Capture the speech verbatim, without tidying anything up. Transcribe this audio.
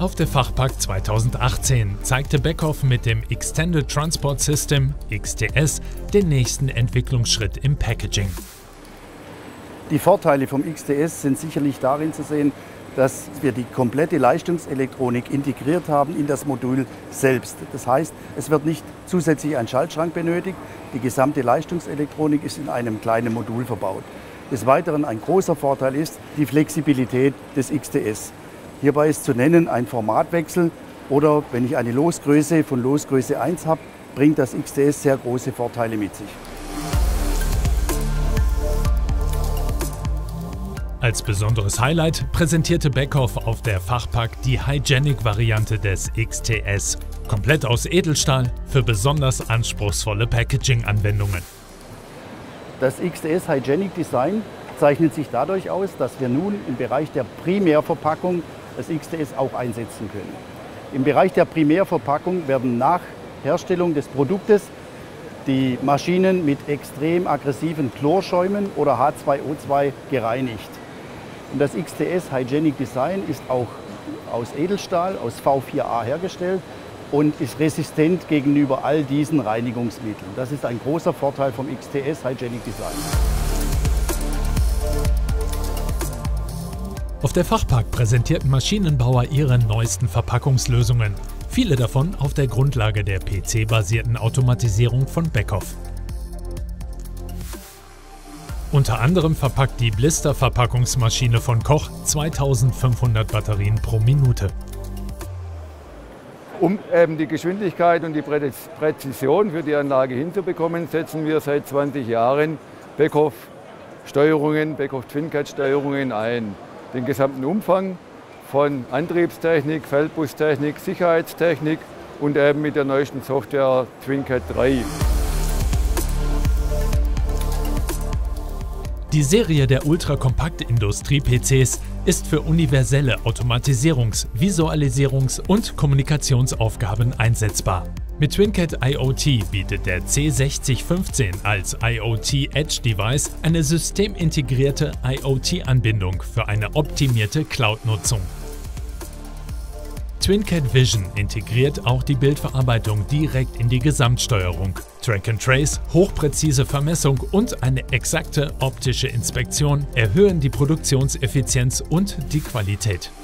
Auf der Fachpack zweitausendachtzehn zeigte Beckhoff mit dem Extended Transport System (X T S) den nächsten Entwicklungsschritt im Packaging. Die Vorteile vom X T S sind sicherlich darin zu sehen, dass wir die komplette Leistungselektronik integriert haben in das Modul selbst. Das heißt, es wird nicht zusätzlich ein Schaltschrank benötigt. Die gesamte Leistungselektronik ist in einem kleinen Modul verbaut. Des Weiteren ein großer Vorteil ist die Flexibilität des X T S. Hierbei ist zu nennen ein Formatwechsel oder wenn ich eine Losgröße von Losgröße eins habe, bringt das X T S sehr große Vorteile mit sich. Als besonderes Highlight präsentierte Beckhoff auf der Fachpack die Hygienic-Variante des X T S. Komplett aus Edelstahl für besonders anspruchsvolle Packaging-Anwendungen. Das X T S Hygienic Design zeichnet sich dadurch aus, dass wir nun im Bereich der Primärverpackung das X T S auch einsetzen können. Im Bereich der Primärverpackung werden nach Herstellung des Produktes die Maschinen mit extrem aggressiven Chlorschäumen oder H zwei O zwei gereinigt. Und das X T S Hygienic Design ist auch aus Edelstahl, aus V vier A hergestellt und ist resistent gegenüber all diesen Reinigungsmitteln. Das ist ein großer Vorteil vom X T S Hygienic Design. Auf der Fachpack präsentierten Maschinenbauer ihre neuesten Verpackungslösungen. Viele davon auf der Grundlage der P C-basierten Automatisierung von Beckhoff. Unter anderem verpackt die Blister-Verpackungsmaschine von Koch zweitausendfünfhundert Batterien pro Minute. Um eben die Geschwindigkeit und die Präzision für die Anlage hinzubekommen, setzen wir seit zwanzig Jahren Beckhoff-Steuerungen, Beckhoff-TwinCat-Steuerungen ein. Den gesamten Umfang von Antriebstechnik, Feldbustechnik, Sicherheitstechnik und eben mit der neuesten Software TwinCat drei. Die Serie der Ultrakompakt-Industrie-P Cs ist für universelle Automatisierungs-, Visualisierungs- und Kommunikationsaufgaben einsetzbar. Mit TwinCat IoT bietet der C sechzig fünfzehn als IoT Edge Device eine systemintegrierte IoT-Anbindung für eine optimierte Cloud-Nutzung. TwinCat Vision integriert auch die Bildverarbeitung direkt in die Gesamtsteuerung. Track and Trace, hochpräzise Vermessung und eine exakte optische Inspektion erhöhen die Produktionseffizienz und die Qualität.